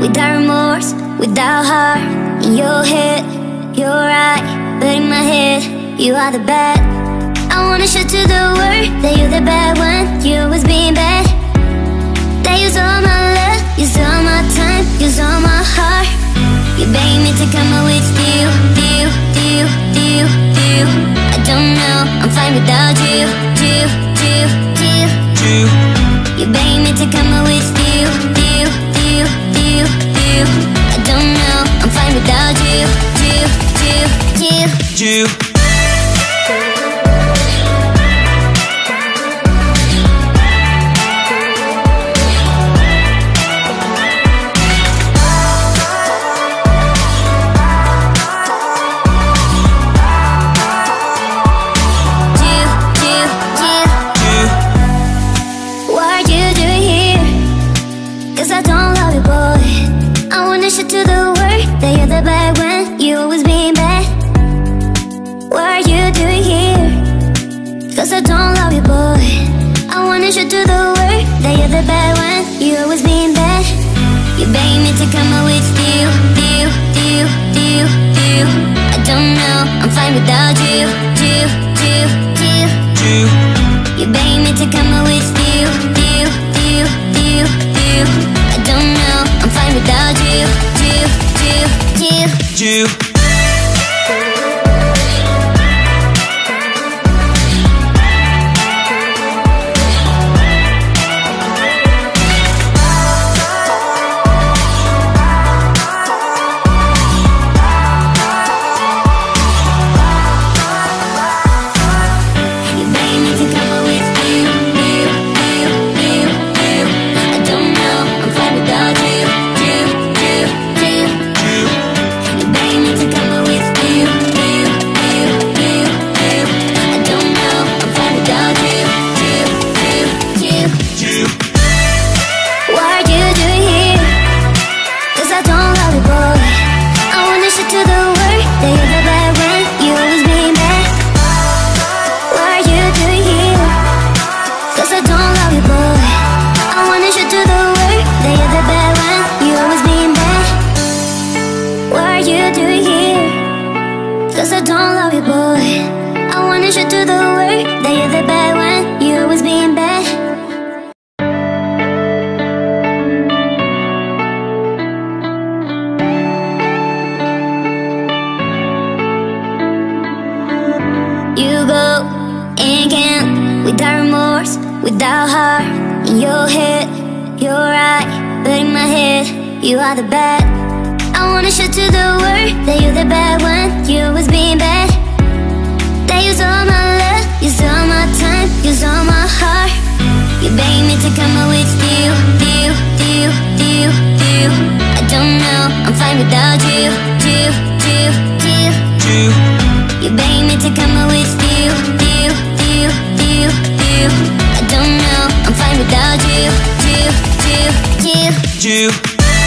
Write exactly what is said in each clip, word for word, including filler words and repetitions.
without remorse, without heart. In your head, you're right, but in my head, you are the bad. I wanna show to the world that you're the bad one. You always being bad. That use all my love, use all my time, use all my heart. You beg me to come out with you, you, you, you, you. I don't know, I'm fine without you, you, you, you, you. You beg me to come out with you, you, you, you, you. I don't know, I'm fine without you, you, you, you, you. Cause I don't love you, boy. I wanna show to the world that you're the bad one. You always being bad. You beg me to come out with you, you, you, you, you. I don't know, I'm fine without you, you, you, you, you. You beg me to come out with you, you, you, you, you. I don't know, I'm fine without you, you, you, you, you. Cause I don't love you, boy. I wanna show to the world that you're the bad one. You always being bad. You go and can't, without remorse, without heart. In your head, you're right, but in my head, you are the bad. I wanna show to the world that you're the bad one. You always being bad. That use all my love, use all my time, use all my heart. You beg me to come out with you, you, you, you, you. I don't know, I'm fine without you, you, you, you, you. You beg me to come out with you, you, you, you, you. I don't know, I'm fine without you, you, you, you, you.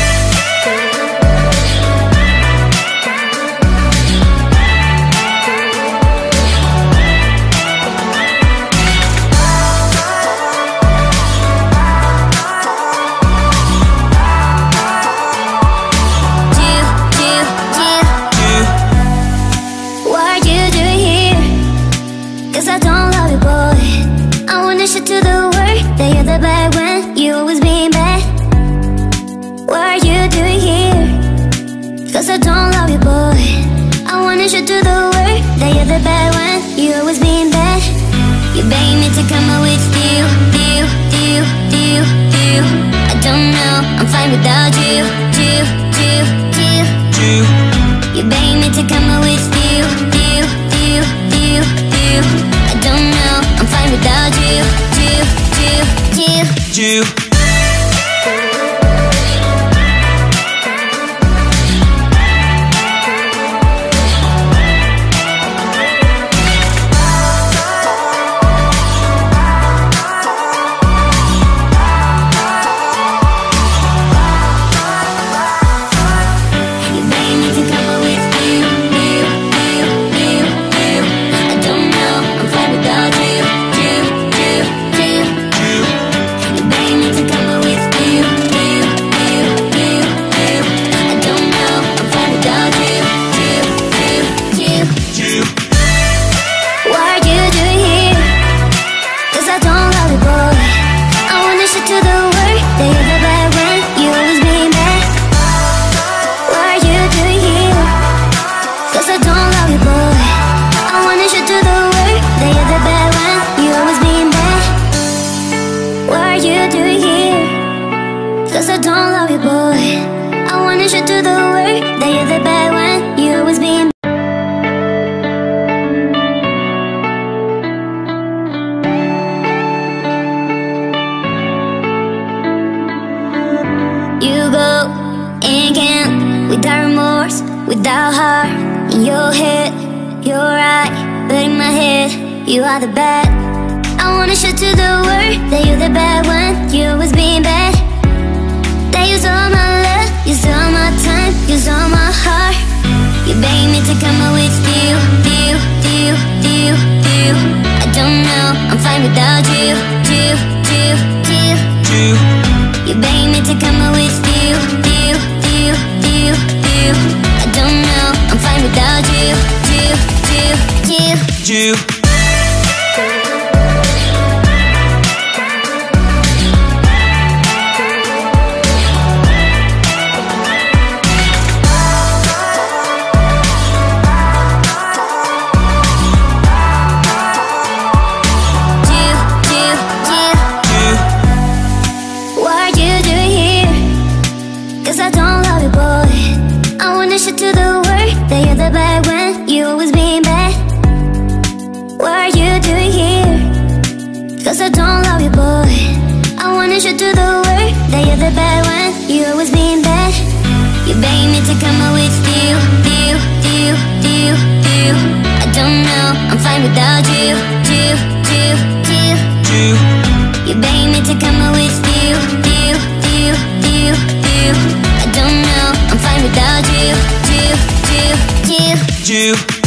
To the world that you're the bad one. You always being bad. What are you doing here? Cause I don't love you, boy. I wanna show to the world that you're the bad one. You always being bad. You beg me to come out with you, you, you, you, you. I don't know, I'm fine without you, you, you, you, you. You beg me to come out with you, you, you, you, you. I don't know, I'm fine without you, you, you, you, you. To and can't, without remorse, without heart. In your head, you're right, but in my head, you are the bad. I wanna show to the world that you're the bad one. You always being bad. That use all my love, use all my time, use all my heart. You beg me to come out with you, you, you, you, you. I don't know, I'm fine without you, you, you, you, you. You beg me to come out with you, you, you, you, you. I don't know, I'm fine without you, you, you, you, you. To the world that you're the bad when you always being bad. What are you doing here? Cause I don't love you, boy. I wanna show to the world that you're the bad one. You always being bad. You beg me to come out with you, you, you, you, you. I don't know, I'm fine without you, you, you, you, you. You beg me to come out with you, you, you, you, you. I don't know, I'm fine without you, you, you, you, you.